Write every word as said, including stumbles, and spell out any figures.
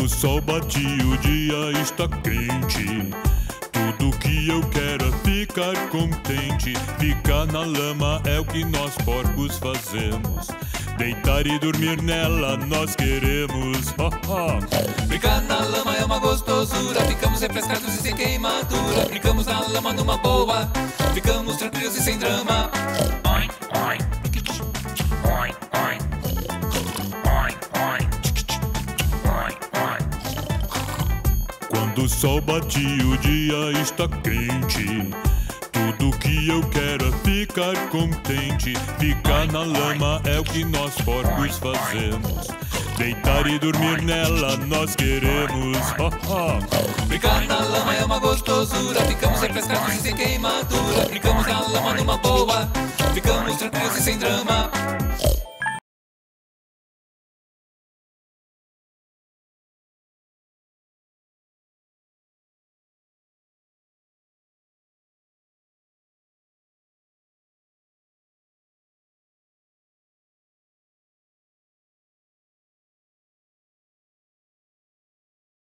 Quando o sol bate o dia está quente, tudo que eu quero é ficar contente. Ficar na lama é o que nós porcos fazemos, deitar e dormir nela nós queremos. Ha, ha. Brincar na lama é uma gostosura, ficamos refrescados e sem queimadura. Brincamos na lama numa boa, ficamos tranquilos e sem drama. Oi, oi. Oi, oi. Oi, oi. Oi, oi. Quando o sol bate o dia está quente, tudo que eu quero é ficar contente. Ficar na lama é o que nós porcos fazemos, deitar e dormir nela nós queremos. Ha, ha. Brincar na lama é uma gostosura, ficamos refrescados e sem queimadura. Brincamos na lama numa boa, ficamos tranquilos e sem drama.